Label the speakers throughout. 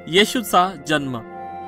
Speaker 1: येशूचा जन्म.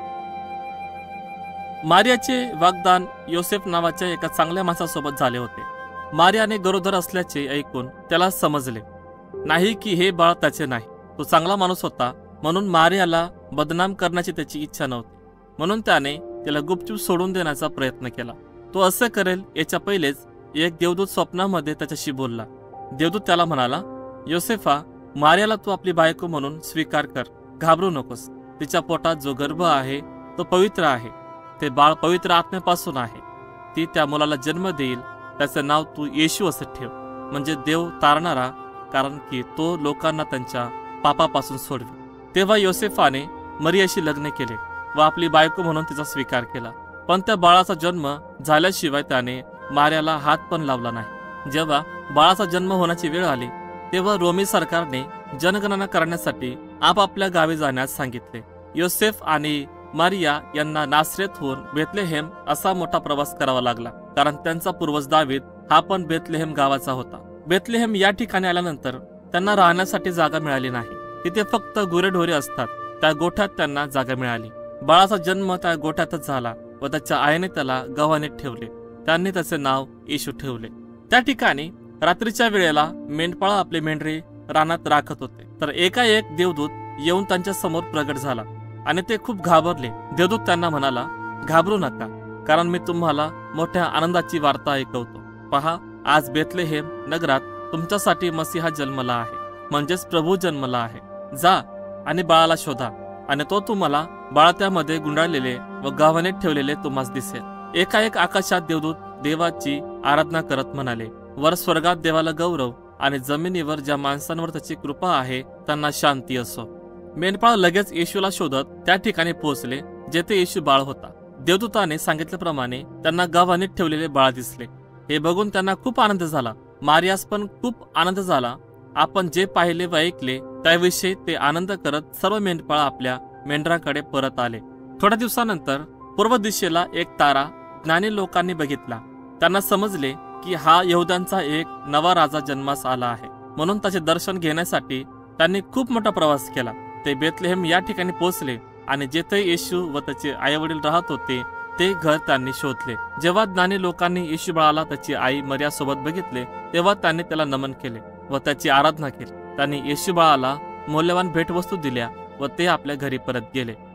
Speaker 1: मारियाचे वाग्दान योसेफ नावाच्या एका चांगल्या माणसासोबत झाले होते. मारियाने गरोदर असल्याचे ऐकून त्याला समजले नाही की हे बाळ त्याचे नाही. तो चांगला माणूस होता म्हणून मारियाला बदनाम करण्याची त्याची इच्छा नव्हती. म्हणून त्याने त्याला गुपचूप सोडून देण्याचा प्रयत्न केला. तो असे करेल याच्या पहिलेच एक देवदूत स्वप्नामध्ये त्याच्याशी बोलला. देवदूत त्याला म्हणाला, योसेफा, मारियाला तू आपली बायको म्हणून स्वीकार कर. घाबरू नकोस. तिच्या पोटात जो गर्भ आहे तो पवित्र आहे. ते बाळ पवित्र आत्म्यापासून आहे. ती त्या मुलाला जन्म देईल. त्याचे नाव तू येशू असे ठेव, म्हणजे देव तारणारा, कारण की तो लोकांना त्यांच्या पापापासून सोडवे. तेव्हा योसेफाने मरियाशी लग्न केले व आपली बायको म्हणून तिचा स्वीकार केला. पण त्या बाळाचा जन्म झाल्याशिवाय त्याने मारियाला हात पण लावला नाही. जेव्हा बाळाचा जन्म होण्याची वेळ आली तेव्हा रोमी सरकारने जनगणना करण्यासाठी आपापल्या गावी जाण्यास सांगितले. योसेफ आणि मारिया यांना नासरेतहून बेथलेहेम असा मोठा प्रवास करावा लागला, कारण त्यांचा पूर्वज दावीद हा पण बेथलेहेम गावाचा होता. बेथलेहेम या ठिकाणी आल्यानंतर त्यांना राहण्यासाठी जागा मिळाली नाही. तिथे फक्त गुरेढोरे असतात. त्या गोठ्यात त्यांना जागा मिळाली. बाळाचा जन्म त्या गोठ्यातच झाला व त्याच्या आईने त्याला गव्हाणीत ठेवले. त्यांनी त्याचे नाव येशू ठेवले. त्या ठिकाणी रात्रीच्या वेळेला मेंढपाळ आपले मेंढरे रानात राखत होते. तर एकाएक देवदूत येऊन त्यांच्या समोर प्रगट झाला आणि ते खूप घाबरले. देवदूत त्यांना म्हणाला, घाबरू नका, कारण मी तुम्हाला मोठ्या आनंदाची वार्ता ऐकवतो. पहा, आज बेथलेहेम नगरात तुमच्यासाठी मसीहा जन्मला आहे, म्हणजेच प्रभू जन्मला आहे. जा आणि बाळाला शोधा, आणि तो तुम्हाला बाळात्यामध्ये गुंडाळलेले व गव्हाणीत ठेवलेले तुम्हास दिसेल. एकाएक आकाशात देवदूत देवाची आराधना करत म्हणाले, वर स्वर्गात देवाला गौरव आणि जमिनीवर ज्या माणसांवर त्याची कृपा आहे त्यांना शांती असो. मेंढपाळ लगेच येशूला शोधत त्या ठिकाणी पोहोचले जेथे येशू बाळ होता. देवदूताने सांगितल्याप्रमाणे त्यांना गव्हाणीत ठेवलेले बाळ दिसले. हे बघून त्यांना खूप आनंद झाला. मारियास पण खूप आनंद झाला. आपण जे पाहिले व ऐकले त्याविषयी ते आनंद करत सर्व मेंढपाळ आपल्या मेंढराकडे परत आले. थोड्या दिवसानंतर पूर्व दिशेला एक तारा ज्ञानी लोकांनी बघितला. त्यांना समजले की हा यहुद्यांचा एक नवा राजा जन्मास आला आहे. म्हणून त्याचे दर्शन घेण्यासाठी त्यांनी खूप मोठा प्रवास केला. ते बेथलेहेम या ठिकाणी पोहोचले आणि जेथे येशू व त्याचे आईवडील राहत होते ते घर त्यांनी शोधले. जेव्हा ज्ञानी लोकांनी येशू बाळाला त्याची आई मरिया सोबत बघितले तेव्हा त्यांनी त्याला नमन केले व त्याची आराधना केली. त्यांनी येशू बाळाला मौल्यवान भेटवस्तू दिल्या व ते आपल्या घरी परत गेले.